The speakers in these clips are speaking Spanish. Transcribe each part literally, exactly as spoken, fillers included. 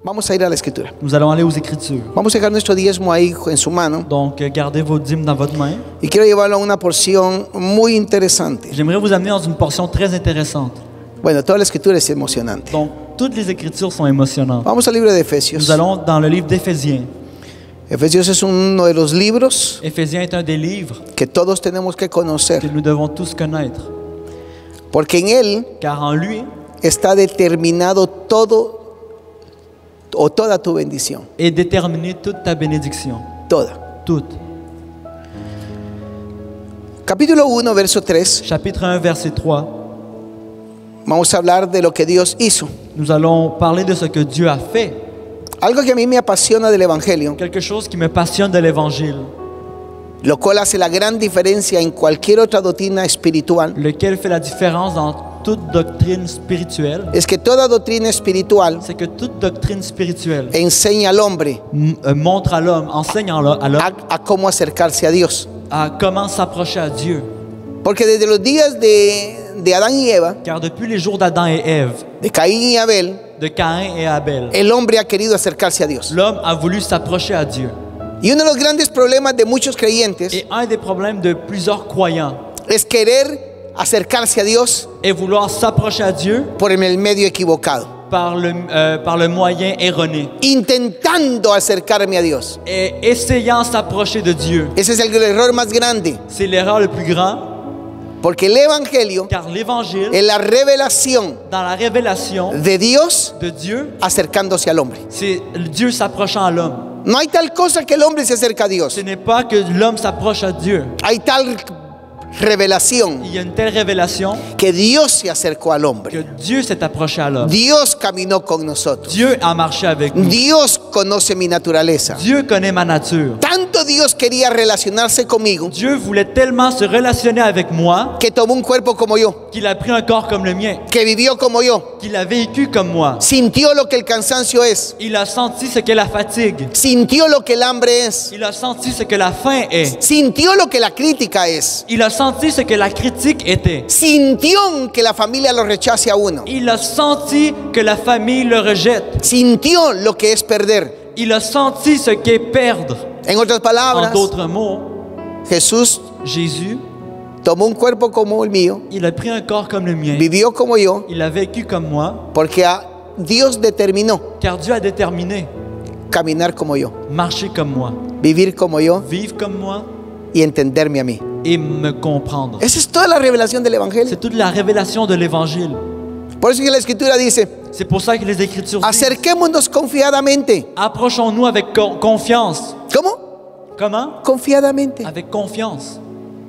Vamos a ir a la escritura. Nous allons aller aux Écritures. Vamos a dejar nuestro diezmo ahí en su mano. Donc, gardez vos dîmes dans votre main. Y quiero llevarlo a una porción muy interesante. J'aimerais vous amener dans une portion très intéressante. Bueno, toda la escritura es emocionante. Donc, toutes les Écritures sont émotionnantes. Vamos al libro de Efesios. Nous allons dans le livre d'Éphésiens. Efesios es uno de los libros Éphésiens est un des livres que todos tenemos que conocer, que nous devons tous connaître. porque en él Car en lui está determinado todo o toda tu bendición, est déterminée toute ta bénédiction. toda. Toute. Capítulo uno, verso tres. Chapitre un, verset trois. Vamos a hablar de lo que Dios hizo. Nous allons parler de ce que Dieu a fait. Algo que a mí me apasiona del Evangelio, Quelque chose qui me passionne de l'Évangile, lo cual hace la gran diferencia en cualquier otra doctrina espiritual, lequel fait la différence dans toute doctrine spirituelle, es que toda doctrina espiritual c'est que toute doctrine spirituelle enseña al hombre m- euh, montre à l'homme, enseigne à l'homme a, a cómo acercarse a Dios. à comment s'approcher à Dieu. Porque desde los días de, de Adán y Eva, Car depuis les jours d'Adam et Ève, de Caín y Abel, de Caïn et Abel, el hombre ha querido acercarse a Dios. l'homme a voulu s'approcher à Dieu. Y uno de los grandes problemas de muchos creyentes Et un des problèmes de plusieurs croyants es querer acercarse a Dios est vouloir s'approcher à Dieu por el medio equivocado, par le, euh, par le moyen erroné intentando acercarme a Dios. et essayant de s'approcher de Dieu. Ese es el error más grande, C'est l'erreur le plus grand, porque el Evangelio car l'Évangile, es la revelación dans la révélation de Dios de Dieu, acercándose al hombre. c'est Dieu s'approchant à l'homme. No hay tal cosa que el hombre se acerca a Dios. Ce n'est pas que l'homme s'approche à Dieu. Hay tal revelación Il y a une telle révélation que Dios se acercó al que hombre. Dieu s'est approché à l'homme. Dios caminó con nosotros. Dieu a marché avec nous. Dios conoce mi naturaleza. Dieu connaît ma nature. Tanto Dios quería relacionarse conmigo Dieu voulait tellement se relationner avec moi que tomó un cuerpo como yo, qu'il a pris un corps comme le mien, que vivió como yo, qu'il a vécu comme moi. sintió lo que el cansancio es, Il a senti ce qu'est la fatigue. sintió lo que el hambre es, Il a senti ce que la faim est. sintió lo que la crítica es, Il a senti ce que la critique était. sintió que la familia lo rechace a uno, Il a senti que la famille le rejette. sintió lo que es perder. Il a senti ce qu'est perdre. En otras En palabras, d'autres mots, Jesús Jésus, tomó un cuerpo como el mío, il a pris un corps comme le mien. vivió como yo, Il a vécu comme moi, porque a Dios determinó car Dieu a déterminé caminar como yo, marcher comme moi, vivir como yo vivre comme moi y entenderme a mí. et me comprendre. Esa es toda la revelación del Evangelio. C'est toute la révélation de l'Évangile. Por eso que la Escritura dice, C'est pour ça que les Écritures disent, acerquémonos confiadamente. approchons-nous avec co- confiance. ¿Cómo? Comment? Confiadamente. Avec confiance.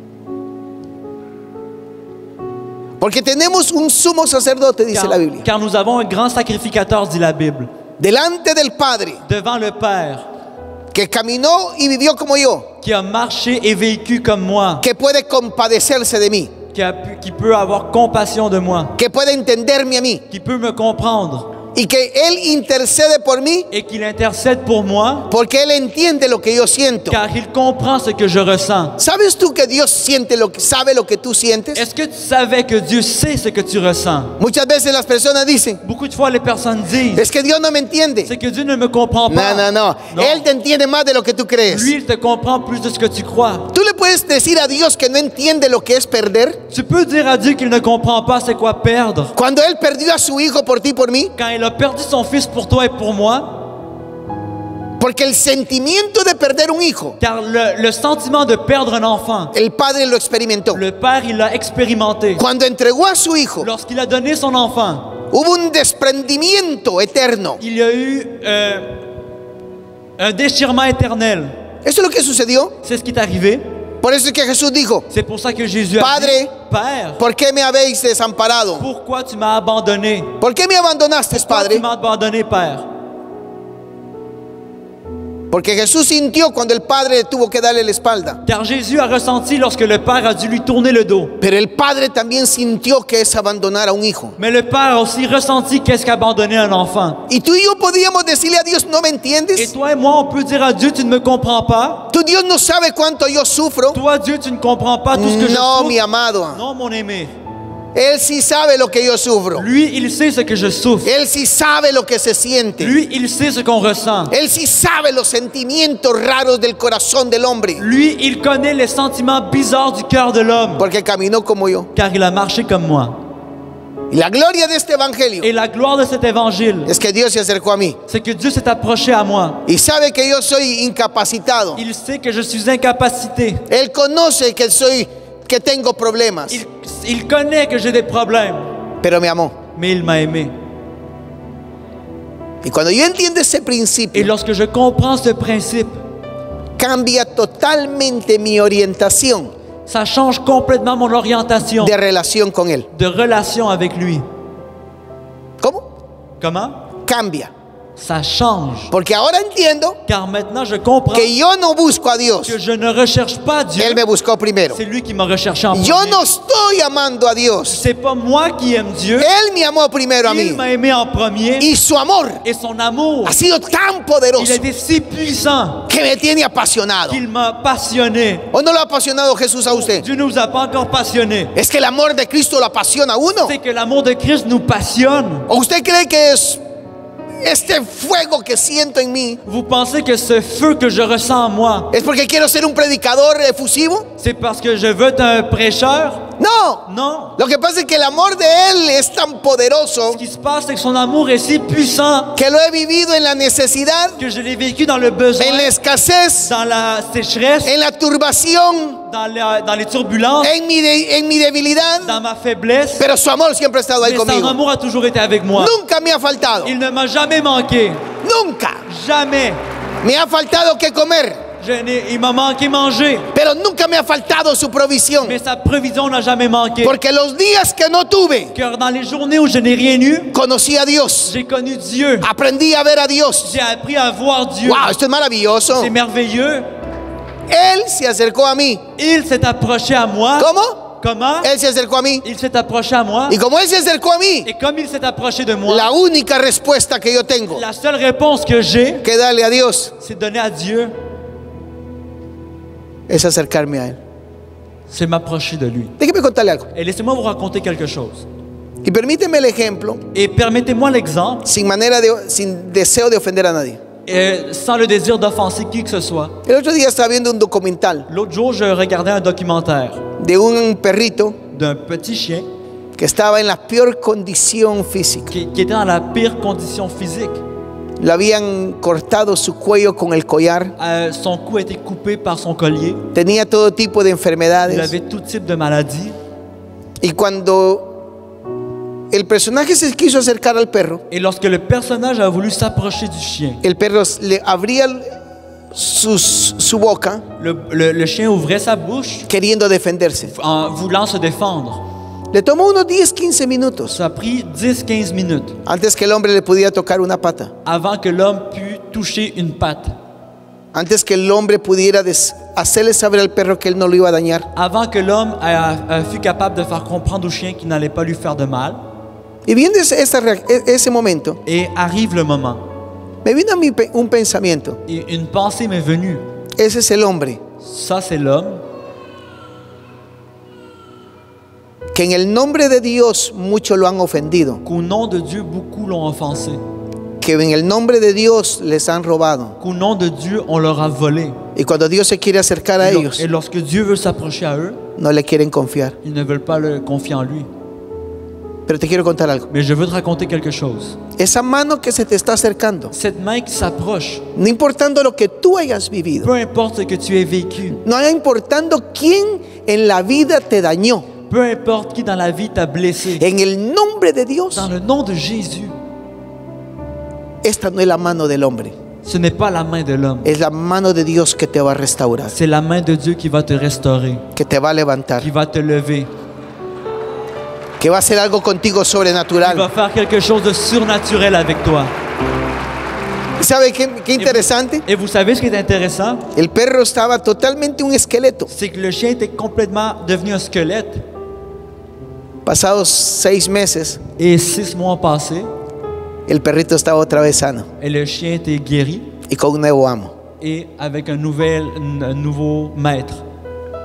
Porque tenemos un sumo sacerdote, dice Car, la Biblia, car nous avons un grand sacrificateur, dit la Bible, delante del Padre, devant le Père, que caminó y vivió como yo, qui a marché et vécu comme moi, que puede compadecerse de mí, qui, a pu- qui peut avoir compassion de moi, que puede entenderme a mí, qui peut me comprendre y que Él intercede por mí et qu'il intercède pour moi, porque Él entiende lo que yo siento. car il comprend ce que je ressens. ¿Sabes tú que Dios siente lo que sabe lo que tú sientes? Est-ce que tu savais que Dieu sait ce que tu ressens? Muchas veces las personas dicen, Beaucoup de fois, les personnes disent, es que Dios no me entiende. c'est que Dieu ne me comprend pas. No, no, no. Non. Él te entiende más de lo que tú crees. Lui, il te comprend plus de ce que tu crois. ¿Tú le puedes decir a Dios que no entiende lo que es perder? Tu peux dire à Dieu qu'il ne comprend pas c'est quoi perdre. Cuando Él perdió a su hijo por ti y por mí, Quand il a perdu son fils pour toi et pour moi, porque el sentimiento de perder un hijo, car le, le sentiment de perdre un enfant, el padre lo experimentó. le père, il l'a expérimenté. Cuando entregó a su hijo, Lorsqu'il a donné son enfant, hubo un desprendimiento eterno. il y a eu euh, un déchirement éternel. Eso es lo que sucedió. C'est ce qui est arrivé. Por eso es que Jesús dijo, C'est pour ça que Jésus a Padre, dit, Père, ¿por qué me habéis desamparado? pourquoi tu m'as abandonné? ¿Por qué me abandonaste, Pourquoi tu Padre? m'as abandonné, Père? Porque Jesús sintió cuando el Padre tuvo que darle la espalda. Car Jésus a ressenti lorsque le Père a dû lui tourner le dos. Pero el Padre también sintió que es abandonar a un hijo. Mais le Père a aussi ressenti qu'est-ce qu'abandonner un enfant. Y tú y yo podíamos decirle a Dios, ¿no me Et entiendes? toi et moi, on peut dire à Dieu, tu ne me comprends pas. Tu Dios no sabe cuánto yo sufro. Toi, Dieu, tu ne comprends pas tout ce que je No, mi souffre. amado. Non, mon aimé. Él sí sabe lo que yo sufro. Lui, il sait ce que je souffre. Él sí sabe lo que se siente. Lui, il sait ce qu'on ressent. Él sí sabe los sentimientos raros del corazón del hombre. Lui, il connaît les sentiments bizarres du cœur de l'homme. Porque caminó como yo. Car il a marché comme moi. Y la gloria de este evangelio Et la gloire de cet évangile, es que Dios se acercó a mí. c'est que Dieu s'est approché à moi. Y sabe que yo soy incapacitado. Il sait que je suis incapacité. Él conoce que soy, que tengo problemas. Il, il connaît que j'ai des problèmes. Pero me amó. Mais il m'a aimé. Y cuando yo entiendo ese Et principio, lorsque je comprends ce principe, cambia totalmente mi orientación ça change complètement mon orientation de relación con Él. de relation avec lui. ¿Cómo? Comment? Cambia. Ça change. Porque ahora entiendo Car maintenant je comprends que yo no busco a Dios. que je ne recherche pas Dieu. Él me buscó primero. C'est lui qui m'a recherché en Yo premier. no estoy amando a Dios. C'est pas moi qui aime Dieu. Él me amó primero a Il mí. m'a aimé en premier. Y su amor Et son amour, ha sido tan il poderoso a été si puissant que me tiene apasionado. qu'il m'a passionné. ¿O no lo ha apasionado Jesús a usted? Dieu ne nous a pas encore passionnés. Es que el amor de Cristo lo apasiona a uno. C'est que l'amour de Christ nous passionne. ¿O usted cree que es este fuego que siento en mí Vous pensez que ce feu que je ressens en moi, es porque quiero ser un predicador efusivo? c'est parce que je veux être un prêcheur? No. Non. Lo que pasa es que el amor de Él es tan poderoso Ce qui se passe, c'est que son amour est si puissant que lo he vivido en la necesidad, que je l'ai vécu dans le besoin, en la escasez, dans la sécheresse, en la turbación, dans, la- dans les turbulences, en mi, de- en mi debilidad. dans ma faiblesse. Pero su amor siempre ha estado ahí Mais son conmigo. amour a toujours été avec moi. Nunca me ha faltado. Il ne m'a jamais manqué. Nunca. Jamais. Me ha faltado que comer, Je n'ai- il m'a manqué manger. pero nunca me ha faltado su provisión. Mais sa provision n'a jamais manqué. Porque los días que no tuve, Car dans les journées où je n'ai rien eu, conocí a Dios. j'ai connu Dieu. Aprendí a ver a Dios. J'ai appris à voir Dieu. Wow, esto es maravilloso. C'est merveilleux. Él se acercó a mí. Il s'est approché à moi. ¿Cómo? Comment? Él se acercó a mí. Il s'est approché à moi. Y como Él se acercó a mí, Et comme il s'est approché de moi, la única respuesta que yo tengo la seule réponse que j'ai, que darle a Dios c'est de donner à Dieu, es acercarme a Él. c'est m'approcher de lui. Déjeme contarle algo. Et laissez-moi vous raconter quelque chose. Y permíteme el ejemplo Et permettez-moi l'exemple, sin manera de, sin deseo de ofender a nadie. euh, sans le désir d'offenser qui que ce soit. El otro día estaba viendo un documental L'autre jour, je regardais un documentaire de un perrito d'un petit chien que estaba en la peor condición física. qui, qui était dans la pire condition physique. Le habían cortado su cuello con el collar. Euh, son cou a été coupé par son collier. Tenía todo tipo de Il enfermedades. avait tout type de maladies. Y cuando el personaje se quiso acercar al perro, Et lorsque le personnage a voulu s'approcher du chien, el perro le abría sus- su boca le, le- le chien ouvrait sa bouche queriendo defenderse. en voulant se défendre. Le tomó unos diez, quince minutos Ça a pris dix à quinze minutes antes que el hombre le pudiera tocar una pata. avant que l'homme pût toucher une patte, Antes que el hombre pudiera des- hacerle saber al perro que él no lo iba a dañar. avant que l'homme a- a- fût capable de faire comprendre au chien qu'il n'allait pas lui faire de mal. Y viendo ese, esa reac- e- ese momento, Et arrive le moment. me vino a mí pe- un pensamiento. Et une pensée m'est venue. Ese es el hombre Ça, c'est l'homme que en el nombre de Dios muchos lo han ofendido, qu'au nom de Dieu, beaucoup l'ont offensé. que en el nombre de Dios les han robado. Qu'au nom de Dieu, on leur a volé. Y cuando Dios se quiere acercar a Et, lo- ellos, et lorsque Dieu veut s'approcher à eux, no le quieren confiar. ils ne veulent pas le confier en lui. Pero te quiero contar algo. Mais je veux te raconter quelque chose. Esa mano que se te está acercando, Cette main qui s'approche, no importando lo que tú hayas vivido, peu importe ce que tu aies vécu, no importando quién en la vida te dañó, peu importe qui dans la vie t'a blessé, en el nombre de Dios, dans le nom de Jésus, esta no es la mano del hombre, ce n'est pas la main de l'homme. es la mano de Dios que te va a restaurar, C'est la main de Dieu qui va te restaurer, que te va a levantar, qui va te lever, que va a hacer algo contigo qui va sobrenatural. faire quelque chose de surnaturel avec toi. ¿Sabe qué, qué interesante? Et vous savez ce qui est intéressant? El perro estaba totalmente un esqueleto. C'est que le chien était complètement devenu un squelette. Pasados seis meses, Et six mois passés, el perrito estaba otra vez sano et le chien était guéri y con un nuevo amo. et avec un, nouvel, un nouveau maître.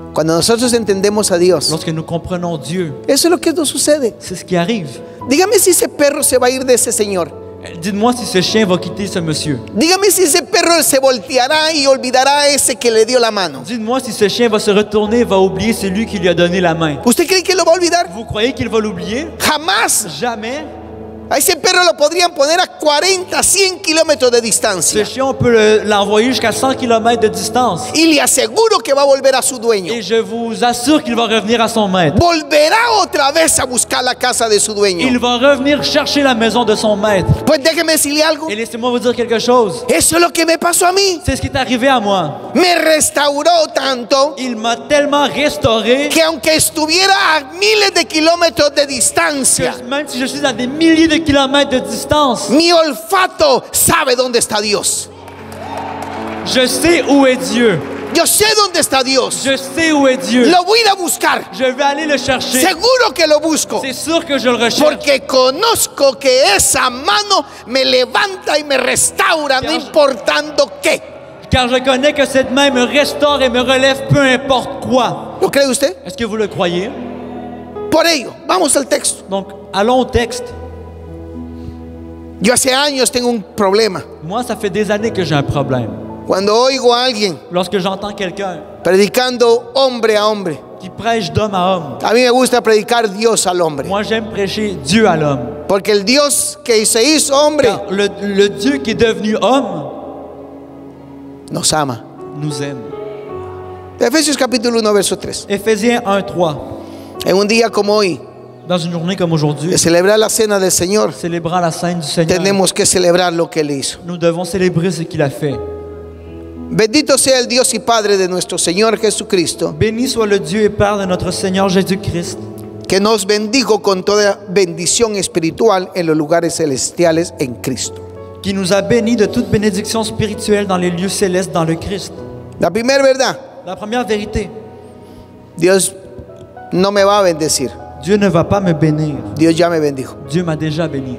Cuando nosotros entendemos a Dios, lorsque nous comprenons Dieu, eso es lo que nos sucede. c'est ce qui arrive. Dígame si ese perro se va a ir de ese señor. Dites-moi si ce chien va quitter ce monsieur. Dígame si ese perro se volteará y olvidará a ese que le dio la mano. Dites-moi si ce chien va se retourner et va oublier celui qui lui a donné la main. ¿Usted cree que lo va a olvidar? Vous croyez qu'il va l'oublier? Jamás. Jamais. A ese perro lo podrían poner a cuarenta, cien kilómetros de Ce distancia. chien, on peut le- l'envoyer jusqu'à cent kilomètres de distance. Y le aseguro que va a volver a su dueño. Et je vous assure qu'il va revenir à son maître. Volverá otra vez a buscar la casa de su Il dueño. va revenir chercher la maison de son maître. Pues déjeme decirle algo. Et laissez-moi vous dire quelque chose. Eso es lo que me pasó a mí. C'est ce qui est arrivé à moi. Me restauró tanto Il m'a tellement restauré que aunque estuviera a miles de kilómetros de que distancia, même si je suis à des milliers de kilomètres de distance, mi olfato sabe dónde está Dios. je sais où est Dieu. Yo sé dónde está Dios. Je sais où est Dieu. Lo voy a ir a buscar. Je vais aller le chercher. Seguro que lo busco. C'est sûr que je le recherche. Porque conozco que esa mano me levanta y me restaura, no importando qué. Car je connais que cette main me restaure et me relève peu importe quoi. ¿Lo cree usted? Est-ce que vous le croyez? Por ello, vamos al texto. Donc, allons au texte. Yo hace años tengo un problema. Moi, ça fait des années que j'ai un problème. Cuando oigo a alguien Lorsque j'entends quelqu'un predicando hombre a hombre, qui prêche d'homme à homme, a mí me gusta predicar Dios al hombre. moi, j'aime prêcher Dieu à l'homme. Porque el Dios que se hizo hombre Car le, le Dieu qui est devenu homme nos ama. nous aime. Efesios capítulo uno, verso tres. Éphésiens un, trois. En un día como hoy, Dans une journée comme aujourd'hui, de celebrar la cena del Señor, célébrant la scène du Seigneur, tenemos que celebrar lo que Él hizo. nous devons célébrer ce qu'il a fait. Bendito sea el Dios y Padre de nuestro Señor Jesucristo, Béni soit le Dieu et Père de notre Seigneur Jésus-Christ, que nos bendijo con toda bendición espiritual en los lugares celestiales en Cristo. qui nous a bénis de toute bénédiction spirituelle dans les lieux célestes dans le Christ. La primera verdad, La première vérité, Dios no me va a bendecir. Dieu ne va pas me bénir. Dios ya me bendijo. Dieu m'a déjà béni.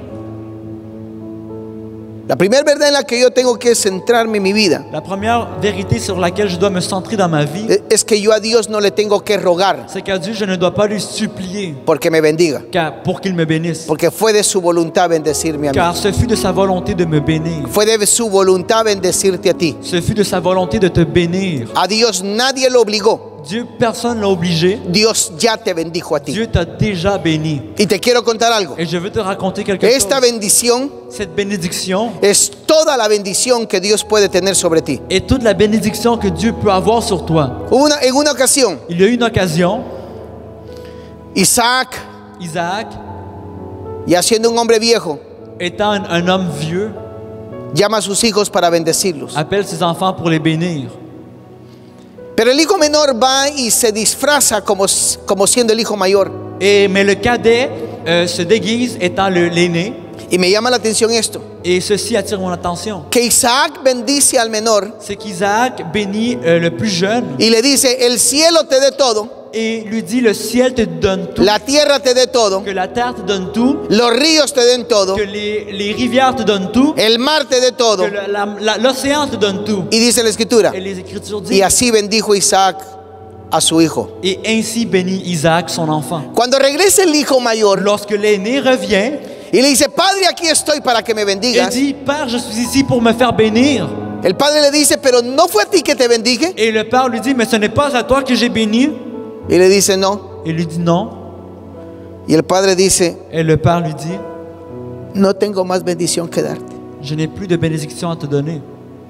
La primera verdad en la que yo tengo que centrarme en mi vida La première vérité sur laquelle je dois me centrer dans ma vie, es que yo a Dios no le tengo que rogar c'est qu'à Dieu, je ne dois pas lui supplier porque me bendiga, car- pour qu'il me bénisse. porque fue de su voluntad bendecirme a mí. Car ce fut de sa volonté de me bénir. Fue de su voluntad bendecirte a ti. Ce fut de sa volonté de te bénir. A Dios nadie lo obligó. Dieu, personne ne l'a obligé. Dios ya te bendijo a ti. Dieu t'a déjà béni. Y te quiero contar algo. Et je veux te raconter quelque Esta chose. bendición Cette bénédiction es toda la bendición que Dios puede tener sobre ti. est toute la bénédiction que Dieu peut avoir sur toi. Hubo Una, en una ocasión, Il y a eu une occasion, Isaac, Isaac, ya siendo un hombre viejo, étant un, un homme vieux, llama a sus hijos para bendecirlos. appelle ses enfants pour les bénir. Pero el hijo menor va y se disfraza como, como siendo el hijo mayor. Et, mais le cadet euh, se déguise étant le- l'aîné. Y me llama la atención esto, Et ceci attire mon attention. que Isaac bendice al menor C'est qu'Isaac bénit euh, le plus jeune y le dice, el cielo te dé todo, et lui dit, le ciel te donne tout, la tierra te dé todo, que la terre te donne tout, los ríos te den todo, que les, les rivières te donnent tout, el mar te dé todo. que le- la- la- l'océan te donne tout. Y dice la escritura, Et les Écritures y disent, así bendijo Isaac a su hijo. et ainsi bénit Isaac son enfant. Cuando regresa el hijo mayor Lorsque l'aîné revient, y le dice, Padre, aquí estoy para que me il bendigas, dit, Père, je suis ici pour me faire bénir. el padre le dice, pero no fue a ti que te bendije. Et le Père lui dit, mais ce n'est pas à toi que j'ai béni. Y le dice, no. Il lui dit non. Y el padre dice, Et le Père lui dit, no tengo más bendición que darte, je n'ai plus de bénédiction à te donner.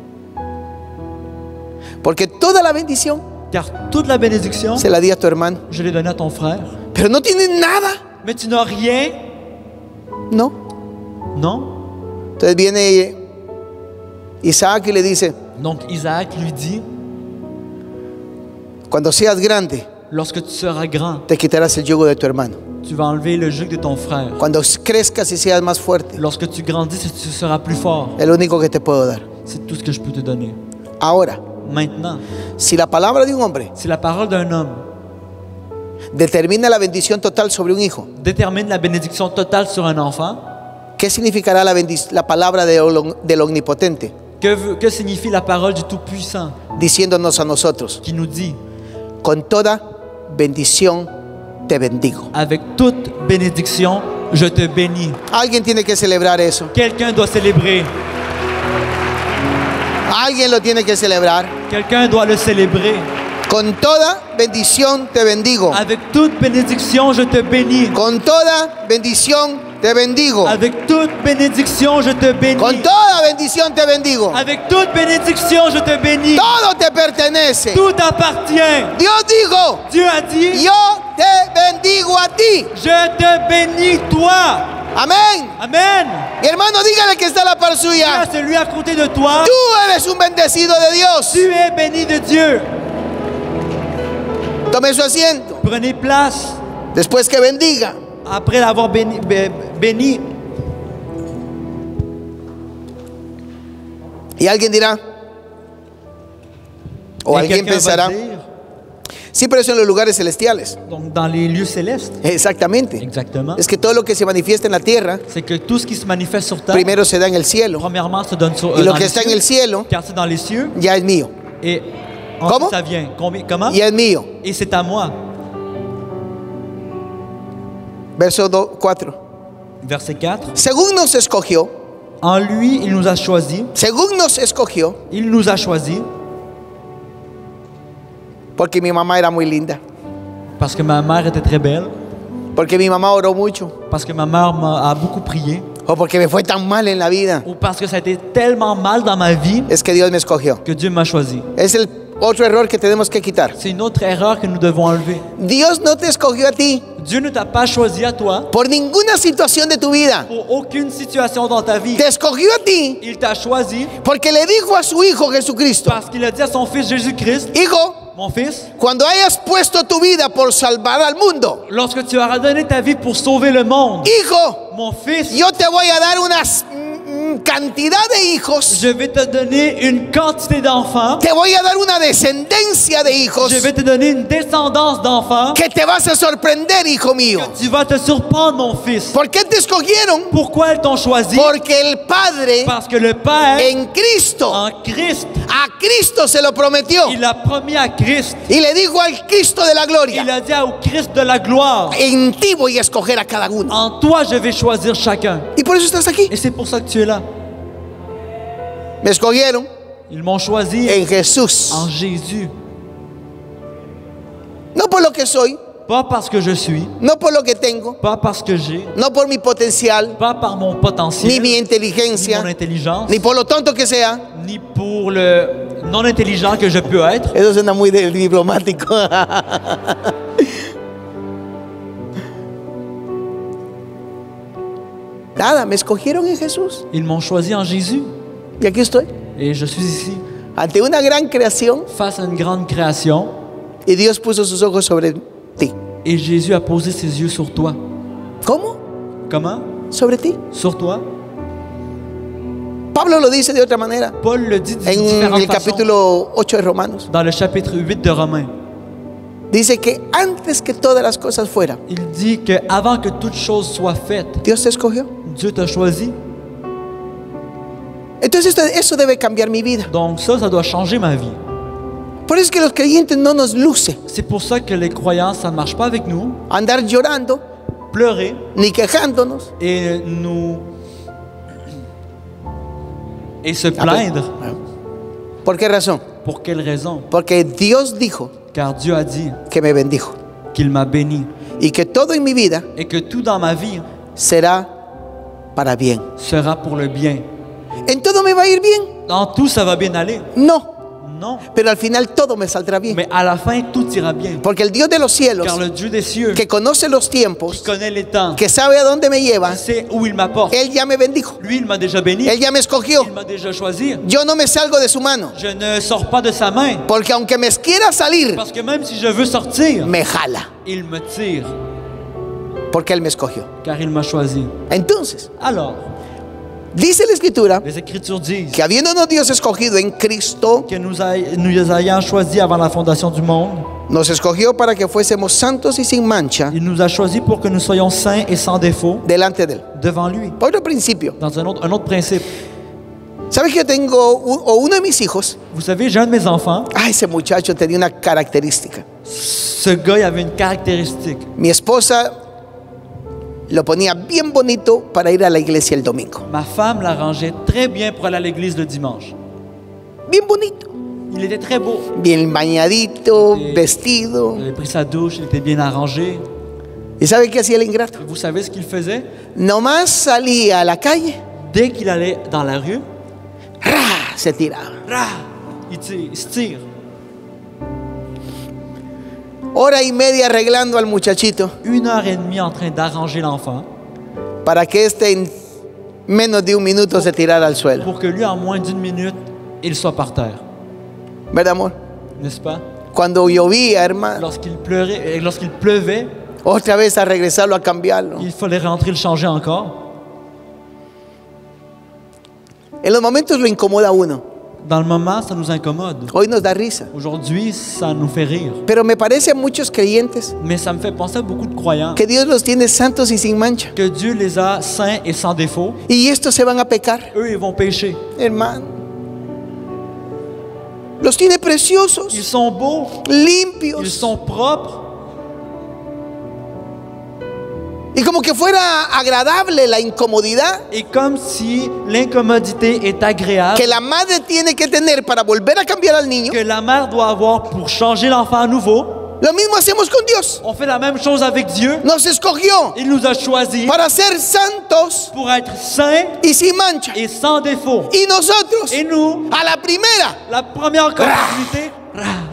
porque toda la bendición Car toute la bénédiction, se la di a tu hermano, je l'ai donnée à ton frère. pero no tienes nada. Mais tu n'as rien. No. Non. Entonces viene Isaac y le dice, Donc Isaac lui dit, cuando seas grande, lorsque tu seras grand, te quitarás el yugo de tu hermano. tu vas enlever le joug de ton frère. Cuando crezcas y seas más fuerte, Lorsque tu grandis, tu seras plus fort. es lo único que te puedo dar. C'est tout ce que je peux te donner. Ahora, Maintenant, si la palabra de un hombre si la parole d'un homme determina la bendición total sobre un hijo, détermine la bénédiction totale sur un enfant, ¿qué significará la, bendic- la palabra de ol- del omnipotente? que, veut- que signifie la parole du Tout-Puissant Diciéndonos a nosotros, qui nous dit, con toda bendición te bendigo. Avec toute bénédiction, je te bénis. Alguien tiene que celebrar eso. Quelqu'un doit célébrer. Alguien lo tiene que celebrar. Quelqu'un doit le célébrer. Con toda bendición te bendigo. Avec toute bénédiction, je te bénis. Con toda bendición te bendigo. Avec toute bénédiction, je te bénis. Con toda bendición te bendigo. Avec toute bénédiction, je te bénis. Todo te pertenece. Tout appartient. Dios dijo, Dieu a dit, yo te bendigo a ti. je te bénis toi. Amén. Amen. Mi hermano, dígale que está a la par Dieu suya. a celui à côté de toi. Tú eres un bendecido de Dios. Tu es béni de Dieu. Tome su asiento. Prenez place. Después que bendiga, Après l'avoir béni, bé- béni, y alguien dirá, o et alguien quelqu'un va pensará, dire, sí, pero eso en los lugares celestiales. donc dans les lieux célestes, Exactamente. exactement, Es que todo lo que se manifiesta en la tierra, c'est que tout ce qui se manifeste sur terre, primero se da en el cielo, premièrement, se donne sur, y euh, lo dans que les está en cieux, el cielo car c'est dans les cieux, ya es mío. et ¿Cómo? ensuite ça vient. Combien, comment? Ya es mío. Et c'est à moi. Verso cuatro. Verset quatre. Según nos escogió, En lui, il nous a choisis. según nos escogió, Il nous a choisis porque mi mamá era muy linda, parce que ma mère était très belle, porque mi mamá oró mucho, parce que ma mère m'a a beaucoup prié, o porque me fue tan mal en la vida. ou parce que ça a été tellement mal dans ma vie Es que Dios me escogió. que Dieu m'a choisi. Es el otro error que tenemos que quitar. C'est une autre erreur que nous devons enlever. Dios no te escogió a ti Dieu ne t'a pas choisi à toi por ninguna situación de tu vida. pour aucune situation dans ta vie. Te escogió a ti Il t'a choisi porque le dijo a su Hijo Jesucristo, parce qu'il a dit à son fils Jésus-Christ, Hijo, mon fils, cuando hayas puesto tu vida por salvar al mundo, lorsque tu auras donné ta vie pour sauver le monde, Hijo, mon fils, yo te voy a dar una cantidad de hijos, je vais te donner une quantité d'enfants, te voy a dar una descendencia de hijos je vais te donner une descendance d'enfants, que te vas a sorprender, hijo mío. tu vas te surprendre, mon fils. ¿Por qué te escogieron? Pourquoi ils t'ont choisi? Porque el Padre Parce que le Père, en Cristo, en Christ, a Cristo se lo prometió il a promis à Christ, y le dijo al Cristo de la il gloria, a dit au Christ de la gloire, en ti voy a escoger a cada uno. en toi je vais choisir chacun. Y por eso estás aquí. Et c'est pour ça que tu es là. Me escogieron Ils m'ont choisi en Jesús, en Jésus. no por lo que soy, Pas parce que je suis, no por lo que tengo, pas parce que j'ai, no por mi potencial, pas par mon ni potentiel, mi ni inteligencia, mon intelligence, ni por lo tonto que sea. ni pour le non intelligent que je peux être. Eso suena muy de- diplomático. Nada, me escogieron en Jesús Ils m'ont choisi en Jésus. y aquí estoy, Et je suis ici ante una gran creación, face à une grande création. y Dios puso sus ojos sobre ti. Et Jésus a posé ses yeux sur toi. ¿Cómo? Comment? Sobre ti. Sur toi. Pablo lo dice de otra manera Paul le dit d'une en différente el façon capítulo ocho de Romanos. dans le chapitre huit de Romains. Dice que antes que todas las cosas fueran, Il dit que avant que toute chose soit faite, Dios te escogió. Dieu t'a choisi. Entonces esto- eso debe cambiar mi vida. Donc ça, ça doit changer ma vie. Por eso es que los creyentes no nos luce C'est pour ça que les croyants, ça ne marche pas avec nous. andar llorando Pleurer ni quejándonos. et nous... Et se Ah, pues, plaindre. ¿Por qué razón? Pour quelle raison? Porque Dios dijo Car Dieu a dit que me bendijo qu'il m'a béni. y que todo en mi vida Et que tout dans ma vie será para bien. sera pour le bien. ¿En todo me va a ir bien? Dans tout, ça va bien aller. No, Non. pero al final todo me saldrá bien. Mais à la fin, tout ira bien. Porque el Dios de los cielos, Car le Dieu des cieux, que conoce los qui tiempos, connaît les temps, que sabe a dónde me lleva, qui sait où il m'apporte, Él ya me bendijo. lui, il m'a déjà béni. Él ya me escogió. Il m'a déjà choisi. Yo no me salgo de su mano. Je ne sors pas de sa main. Porque aunque me quiera salir, Parce que même si je veux sortir, me jala. il me tire. Porque Él me escogió. Car il m'a choisi. Entonces, Alors, dice la Escritura les Écritures disent que habiéndonos Dios escogido en Cristo, que nous, ay- nous les ayant choisis avant la fondation du monde, nos escogió para que fuésemos santos y sin mancha il nous a choisis pour que nous soyons saints et sans défaut delante de Él. devant lui. Otro principio. Dans un autre, un autre principe. ¿Sabes que yo tengo un- o uno de mis hijos? Vous savez, j'ai un de mes enfants. Ah, ese muchacho tenía una característica. Ce gars, il avait une caractéristique. Mi esposa lo ponía bien bonito para ir a la iglesia el domingo. Ma femme l'arrangeait très bien pour aller à l'église le dimanche. Bien bonito. Il était très beau. Bien bañadito, Sí. vestido. Il avait pris sa douche, il était bien arrangé. ¿Y sabe qué hacía el ingrato? Vous savez ce qu'il faisait? Nomás salía a la calle, Dès qu'il allait dans la rue, ¡ra! Se tiraba. rah, il, tire, il se tire. Hora y media arreglando al muchachito Une heure et demie en train d'arranger l'enfant para que este en menos de un minuto se tirara al suelo. pour que lui, en moins d'une minute, il soit par terre. ¿Verdad, amor? N'est-ce pas? Cuando llovía, hermano, Lorsqu'il pleurait, euh, lorsqu'il pleuvait, otra vez a regresarlo a cambiarlo. il fallait rentrer le changer encore. En los momentos lo incomoda a uno. Dans le moment, ça nous incommode. Hoy nos da risa. Aujourd'hui, ça nous fait rire. Pero me parece a muchos creyentes Mais ça me fait penser à beaucoup de croyants que Dios los tiene santos y sin mancha. que Dieu les a saints et sans défaut. Y estos se van a pecar, Eux, ils vont pécher. hermano. Los tiene Ils preciosos, sont beaux, limpios. ils sont propres. Y como que fuera agradable la incomodidad Et comme si l'incommodité est agréable, que la madre tiene que tener para volver a cambiar al niño, que la mère doit avoir pour changer l'enfant à nouveau, lo mismo hacemos con Dios. on fait la même chose avec Dieu. Nos escogió Il nous a choisis para ser santos pour être saints y sin mancha. et sans défaut. Y nosotros, Et nous, a la primera, la première opportunité, rah,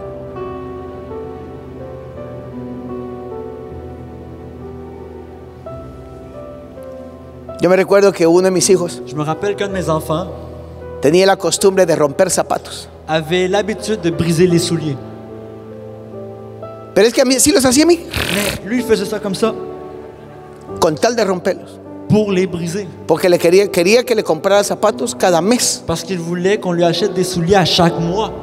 yo me recuerdo que uno de mis hijos je me rappelle qu'un de mes enfants tenía la costumbre de romper zapatos. avait l'habitude de briser les souliers. Pero es que a mí sí los hacía a mí, Mais lui, il faisait ça comme ça con tal de romperlos. pour les briser. Porque le quería, quería que le comprara zapatos cada mes. Parce qu'il voulait qu'on lui achète des souliers à chaque mois.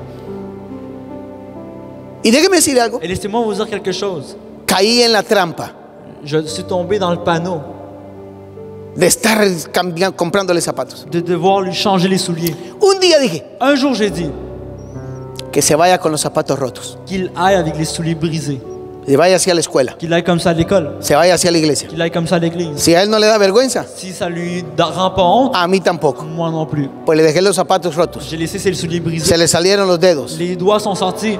Y déjeme decir algo, Et laissez-moi vous dire quelque chose. caí en la trampa Je suis tombé dans le panneau de estar cambiando, comprándole zapatos. de devoir lui changer les souliers. Un día dije, Un jour, j'ai dit que se vaya con los zapatos rotos, qu'il aille avec les souliers brisés, se vaya hacia la escuela, qu'il aille comme ça à l'école, se vaya hacia la iglesia. qu'il aille comme ça à l'église. Si a él no le da vergüenza, Si ça lui da- rend pas honte, a mí tampoco. moi non plus. Pues le dejé los zapatos rotos, J'ai laissé ses souliers se brisés. le salieron los dedos. Les doigts sont sortis.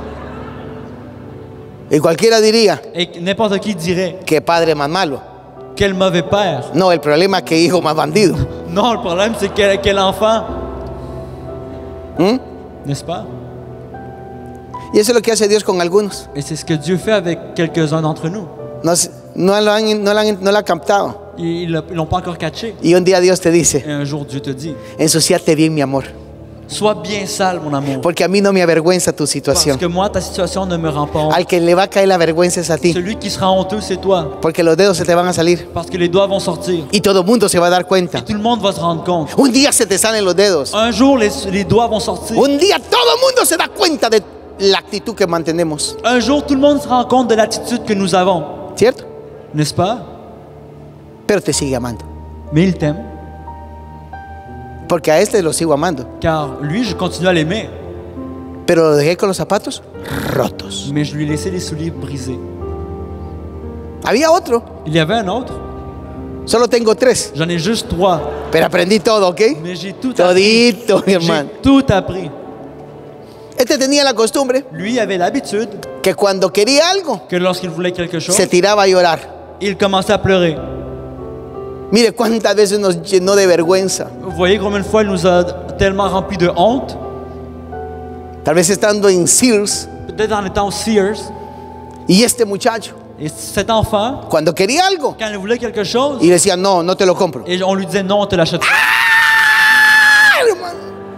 Y cualquiera diría, Et n'importe qui dirait qué padre más malo. quel mauvais père. No, el problema es que hijo más bandido. Non, le problème, c'est quel, quel enfant. ¿Mm? N'est-ce pas? Y eso es lo que hace Dios con algunos. Et c'est ce que Dieu fait avec quelques-uns d'entre nous. No, se- no lo han, no lo han- no lo han captado. Ils ne l'ont pas encore catché. Y un día Dios te dice, Et un jour, Dieu te dit, ensuciate bien, mi amor, sois bien sale, mon amour. porque a mí no me avergüenza tu Parce situación. que moi, ta situation ne me rend pas honte. Al que le va a caer la vergüenza es a ti, Celui qui sera honteux, c'est toi. porque los dedos se te van a salir Parce que les doigts vont sortir. y todo el mundo se va a dar cuenta. Et tout le monde va se rendre compte. Un día se te salen los dedos. Un jour, les, les doigts vont sortir. Un día todo el mundo se da cuenta de la actitud que mantenemos, Un jour, tout le monde se rend compte de l'attitude que nous avons. ¿cierto? N'est-ce pas? Pero te sigue amando, Mais il t'aime. porque a este lo sigo amando, Car lui, je continue à l'aimer. pero lo dejé con los zapatos rotos. Mais je lui ai laissé les souliers brisés. Había otro, Il y avait un autre. solo tengo tres, J'en ai juste trois. pero aprendí todo, ¿ok? Mais j'ai tout appris. Todito, mi J'ai hermano. tout appris. Este tenía la costumbre Lui avait l'habitude que cuando quería algo, que lorsqu'il voulait quelque chose, se tiraba a llorar. il commençait à pleurer. Mire cuántas veces nos llenó de vergüenza. Vous voyez combien de fois il nous a tellement remplis de honte. Tal vez estando en Sears, Peut-être en étant au Sears. y este muchacho, Et cet enfant, cuando quería algo, quand il voulait quelque chose, y decía, no, no te lo compro. et on lui disait non, on te l'achète. ¡Ah, hermano!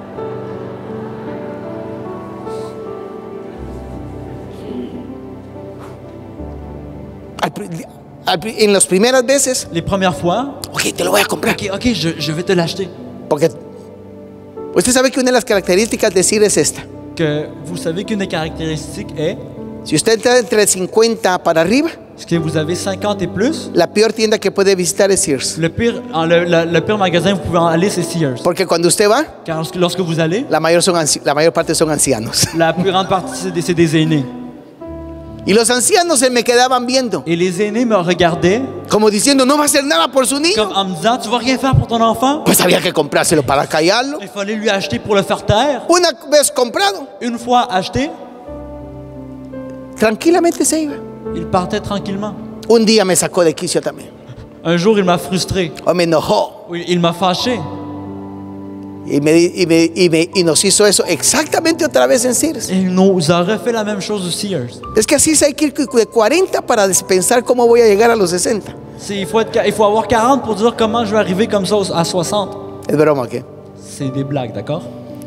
Al pri- al pri- en las primeras veces, Les premières fois, ok, te lo voy a comprar. ok, ok, je, je vais te l'acheter. Porque usted sabe que una de las características de Sears es esta. Que vous savez qu'une des caractéristiques est, Si usted está entre cincuenta para arriba, c'est que vous avez cinquante et plus. la peor tienda que puede visitar es Sears. Le pire, en- le, le- le pire magasin où vous pouvez en aller, c'est Sears. Porque cuando usted va, Car lorsque, lorsque vous allez, la mayor, son anci- la mayor parte son ancianos. la plus grande partie, c'est des, c'est des aînés. Y los ancianos se me quedaban viendo, Et les aînés me regardaient como diciendo, no va a hacer nada por su comme niño. en me disant, tu vas rien faire pour ton enfant? Pues había que comprárselo para callarlo. Il fallait lui acheter pour le faire taire. Una vez comprado, Une fois acheté, tranquilamente se iba. il partait tranquillement. Un día me sacó de quicio también. Un jour, il m'a frustré. O me enojó. Il il m'a fâché. Y, me, di- y, me, y, me, y nos hizo eso exactamente otra vez en Sears. Et il nous a refait la même chose au Sears. Es que así hay que ir de cuarenta para pensar cómo voy a llegar a los sesenta. C'est- Il faut, être, il faut avoir quarante pour dire comment je vais arriver comme ça au- à soixante. Es broma, ¿qué? C'est des blagues, d'accord?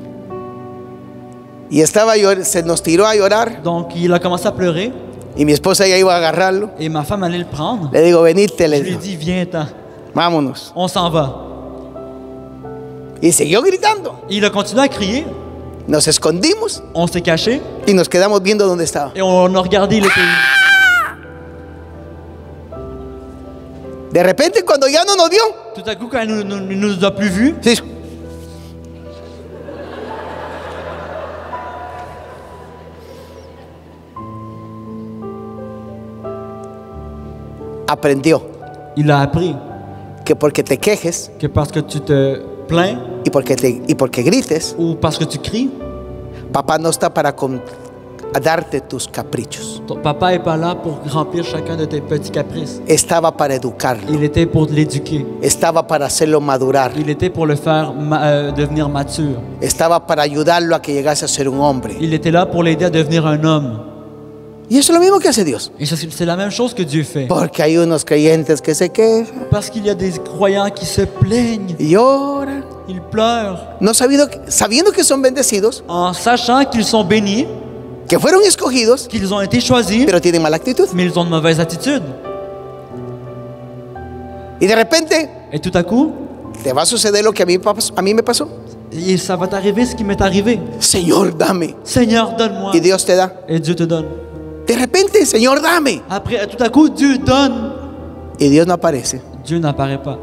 Y estaba llor- se nos tiró a llorar. Donc, il a commencé à pleurer. Y mi esposa ya iba a agarrarlo. Et ma femme allait le prendre. Le digo, venite, le Je lui ai digo, dit, viens-t'en. vámonos. On s'en va. Y siguió gritando. Il a continué à crier. Nos escondimos On s'est caché. y nos quedamos viendo dónde estaba. Et on a regardé le pays. De repente, cuando ya no nos vio, Tout à coup, quand il ne nous, nous, nous a plus vus, se hizo. Aprendió il a appris que porque te quejes que parce que tu te plains y porque, te, y porque grites, ou parce que tu cries, papá no está para con- a darte tus caprichos. ton papa n'est pas là pour remplir chacun de tes petits caprices. Estaba para educarlo. Il était pour l'éduquer. Estaba para hacerlo madurar. Il était pour le faire ma- euh, devenir mature. Estaba para ayudarlo a que llegase a ser un hombre. Il était là pour l'aider à devenir un homme. Y eso es lo mismo que hace Dios. Et ça, c'est c'est la même chose que Dieu fait. Porque hay unos creyentes que se quejan Parce qu'il y a des croyants qui se plaignent, y lloran, ils pleurent, no sabiendo, que- sabiendo que son bendecidos, en sachant qu'ils sont bénis, que fueron escogidos, qu'ils ont été choisis, pero tienen mala actitud. mais ils ont de mauvaises attitudes. Y de repente Et tout à coup, te va a suceder lo que a mí, pas- a mí me pasó. et ça va t'arriver ce qui m'est arrivé. Señor, dame. Seigneur, donne-moi. Y Dios te da. Et Dieu te donne. De repente, Señor, dame. Après, tout à coup, Dieu donne. Y Dios no aparece. Dieu n'apparaît pas.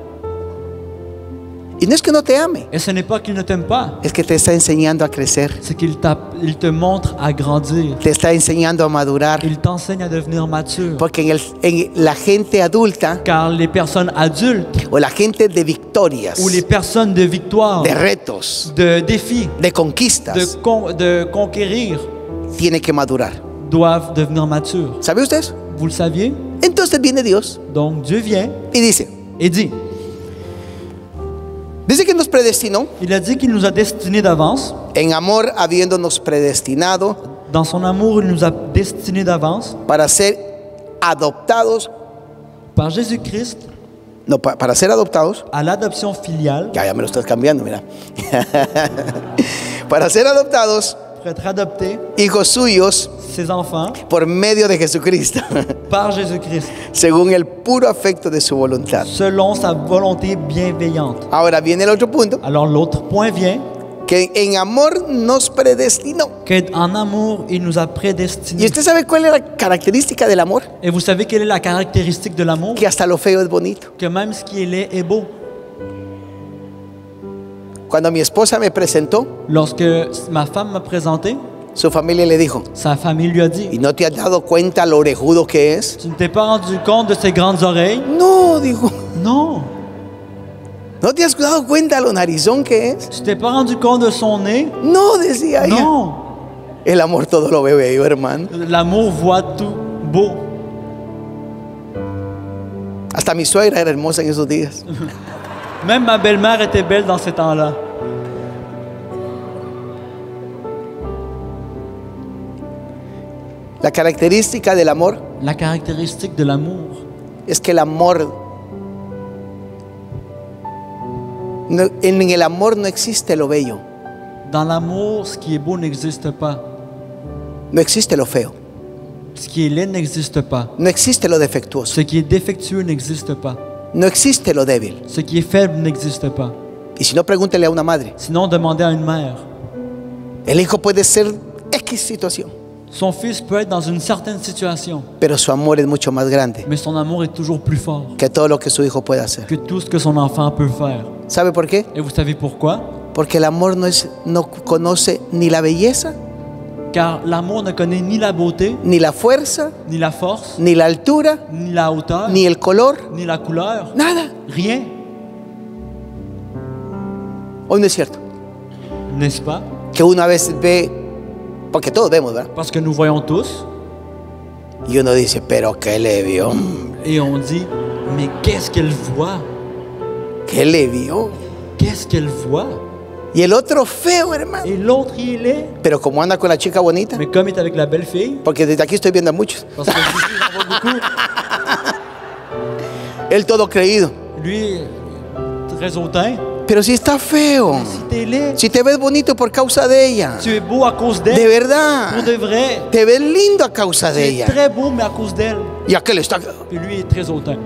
Y no es que no te ame, Et ce n'est pas qu'il ne t'aime pas, es que te está enseñando a crecer. c'est qu'il t'a- il te montre à grandir. Te está enseñando a madurar. Il t'enseigne à devenir mature. Porque en, el, en la gente adulta Car les personnes adultes o la gente de victorias, ou les personnes de victoire, de retos, de défis, de de, conquistas, con- de conquérir, tiene que madurar. doivent devenir matures. ¿Sabe usted eso? Vous le saviez? Entonces viene Dios Donc Dieu vient y dice, et dit, dice que nos predestinó il a dit qu'il nous a destinés d'avance. en amor, habiéndonos predestinado Dans son amour, il nous a destinés d'avance para ser adoptados, par Jésus-Christ no, pa- para ser adoptados, à l'adoption filiale ya, ya me lo estás cambiando, mira, para ser adoptados, pour être adoptés, hijos suyos, ses enfants, por medio de Jesucristo, par Jésus-Christ, según el puro afecto de su voluntad. selon sa volonté bienveillante. Ahora viene el otro punto, Alors l'autre point vient, que en amor nos predestinó. qu'en amour, il nous a ¿Y prédestinés. usted sabe cuál es la característica del amor? Et vous savez quelle est la caractéristique de l'amour? Que hasta lo feo es bonito. Que même ce qui est laid est beau. Cuando mi esposa me presentó, Lorsque ma femme m'a présenté, su familia le dijo, sa famille lui a dit, ¿y no te has dado cuenta lo orejudo que es? tu ne t'es pas rendu compte de ses grandes oreilles? No, dijo, Non. ¿no te has dado cuenta lo narizón que es? Tu t'es pas rendu compte de son nez? No, decía ella. Non. El amor todo lo ve bello, hermano. L'amour voit tout beau. Hasta mi suegra era hermosa en esos días. Même ma belle-mère était belle dans ces temps-là. La característica del amor La caractéristique de l'amour, es que el amor, no- en el amor no existe lo bello, dans l'amour, ce qui est beau n'existe pas. no existe lo feo, Ce qui est laid n'existe pas. no existe lo defectuoso, Ce qui est défectueux n'existe pas. no existe lo débil. Ce qui est faible n'existe pas. Y si no, pregúntele a una madre. Sinon, demandez à une mère. El hijo puede ser X situación, Son fils peut être dans une certaine situation, pero su amor es mucho más grande mais son amour est toujours plus fort que todo lo que su hijo puede hacer. que tout ce que son enfant peut faire. ¿Sabe por qué? Et vous savez pourquoi? Porque el amor no, es, no conoce ni la belleza Car l'amour ne connaît ni la beauté, ni la fuerza, ni la force, ni la altura, ni la hauteur, ni el color, ni la couleur, nada. rien. Hoy no es cierto. N'est-ce pas? Que uno a veces ve, porque todos vemos, ¿verdad? Parce que nous voyons tous Y uno dice, pero ¿qué le vio? et on dit, mais qu'est-ce qu'elle voit? ¿Qué le vio? Qu'est-ce qu'elle voit? Y el otro feo, hermano. Et l'autre, il est. Pero como anda con la chica bonita, Mais comme il est avec la belle fille, porque desde aquí estoy viendo a muchos, parce que ici, j'en vois beaucoup, él todo creído. lui, très hautain. Pero si está feo, Si t'es laid, si te ves bonito por causa de ella, tu es beau à cause de d'elle. verdad, Pour de vrai. te ves lindo a causa Tu de es ella. très beau, mais à cause d'elle. Y aquel está. Puis lui est très hautain.